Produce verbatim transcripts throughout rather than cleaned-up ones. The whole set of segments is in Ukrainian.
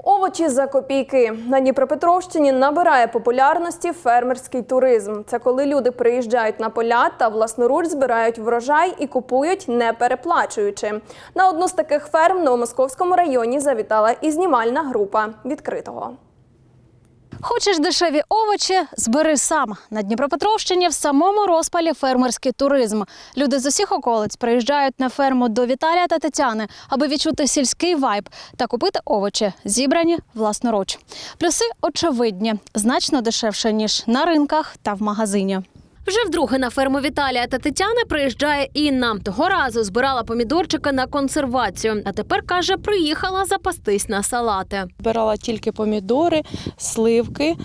Овочі за копійки. На Дніпропетровщині набирає популярності фермерський туризм. Це коли люди приїжджають на поля та власноруч збирають врожай і купують, не переплачуючи. На одну з таких ферм в Новомосковському районі завітала і знімальна група «Відкритого». Хочеш дешеві овочі – збери сам. На Дніпропетровщині в самому розпалі фермерський туризм. Люди з усіх околиць приїжджають на ферму до Віталія та Тетяни, аби відчути сільський вайб та купити овочі, зібрані власноруч. Плюси очевидні – значно дешевше, ніж на ринках та в магазині. Вже вдруге на ферму Віталія та Тетяни приїжджає Інна. Того разу збирала помідорчики на консервацію, а тепер, каже, приїхала запастись на салати. Збирала тільки помідори, сливки,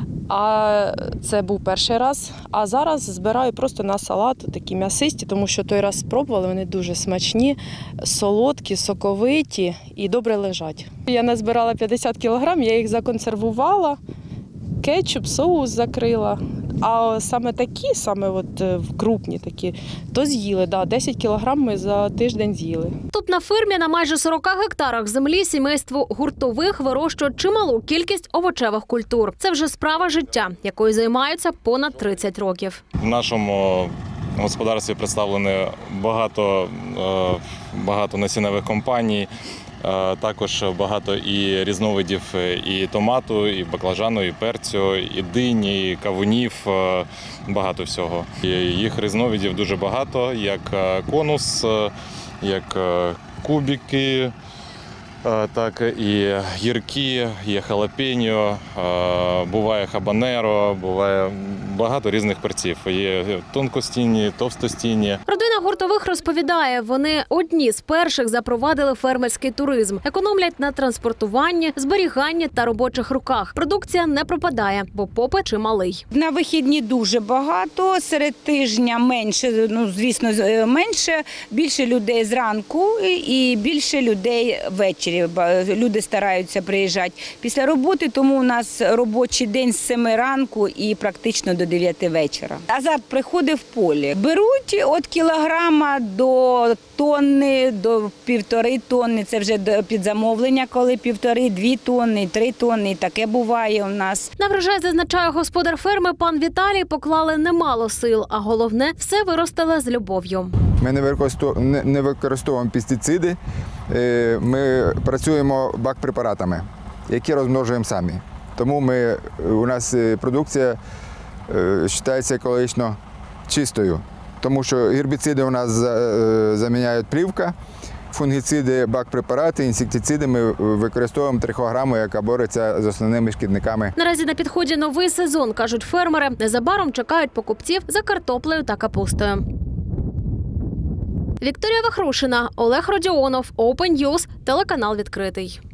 а це був перший раз. А зараз збираю просто на салат, такі м'ясисті, тому що той раз спробували, вони дуже смачні, солодкі, соковиті і добре лежать. Я назбирала п'ятдесят кілограм, я їх законсервувала, кетчуп, соус закрила. А саме такі, саме от крупні такі, то з'їли, да, десять кілограм ми за тиждень з'їли. Тут на фермі на майже сорока гектарах землі сімейство Гуртових вирощує чималу кількість овочевих культур. Це вже справа життя, якою займаються понад тридцять років. В нашому господарстві представлено багато, багато насінневих компаній. Також багато і різновидів і томату, і баклажану, і перцю, і дині, і кавунів, багато всього. І їх різновидів дуже багато, як конус, як кубики, так і гіркі, є халапеньо, буває хабанеро, буває багато різних перців. Є тонкостінні, товстостінні. Родина Гуртових розповідає, вони одні з перших запровадили фермерський туризм. Економлять на транспортуванні, зберіганні та робочих руках. Продукція не пропадає, бо попит чималий. На вихідні дуже багато, серед тижня менше, ну, звісно, менше. Більше людей зранку і більше людей ввечері. Люди стараються приїжджати після роботи, тому у нас робочий день з семи ранку і практично до дев'яти вечора. Азарт приходить в полі. Беруть від кілограма до тонни, до півтори тонни. Це вже під замовлення, коли півтори, дві тонни, три тонни. Таке буває у нас. На врожай, зазначає господар ферми, пан Віталій, поклали немало сил, а головне – все виростили з любов'ю. Ми не використовуємо пестициди, ми працюємо бак-препаратами, які розмножуємо самі. Тому ми, у нас продукція вважається екологічно чистою, тому що гербіциди у нас заміняють плівка, фунгіциди, бак-препарати, інсектициди ми використовуємо трихограму, яка бореться з основними шкідниками. Наразі на підході новий сезон, кажуть фермери. Незабаром чекають покупців за картоплею та капустою. Вікторія Вахрушина, Олег Родіонов, Open News, телеканал «Відкритий».